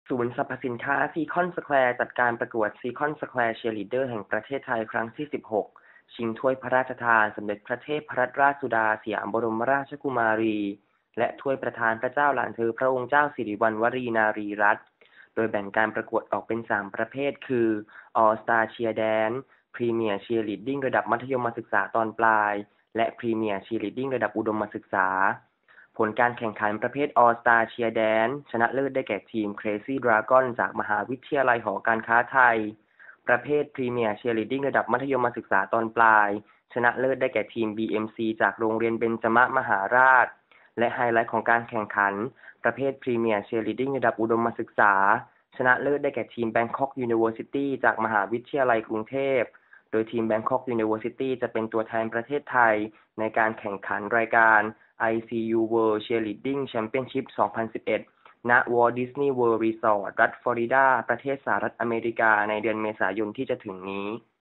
ศูนย์สรรพสินค้าซีคอนสแควร์จัดการประกวดซีคอนสแควร์เชียร์ลีดเดอร์แห่งประเทศไทยครั้งที่ 16 ชิงถ้วยพระราชทานสมเด็จพระเทพรัตนราชสุดาสยามบรมราชกุมารีและถ้วยประธานพระเจ้าหลานเธอพระองค์เจ้าสิริวัณวรีนารีรัตน์โดยแบ่งการประกวดออกเป็น 3 ประเภทคือ All Star Cheer Dance Premier Cheerleading ระดับมัธยมศึกษาตอนปลายและ Premier Cheerleading ระดับอุดมศึกษาผลการแข่งขันประเภท All Star Cheer Dance ชนะเลิศได้แก่ทีม Crazy Dragon จากมหาวิทยาลัยหอการค้าไทยประเภท Premier Cheerleading ระดับมัธยมศึกษาตอนปลายชนะเลิศได้แก่ทีม BMC จากโรงเรียนเบญจมหาราชและไฮไลท์ของการแข่งขันประเภท Premier Cheerleading ระดับอุดมศึกษาชนะเลิศได้แก่ทีม Bangkok University จากมหาวิทยาลัยกรุงเทพโดยทีม Bangkok University จะเป็นตัวแทนประเทศไทยในการแข่งขันรายการ ICU World Cheerleading Championship 2011 ณ Walt Disney World Resort รัฐฟลอริดาประเทศสหรัฐอเมริกาในเดือนเมษายนที่จะถึงนี้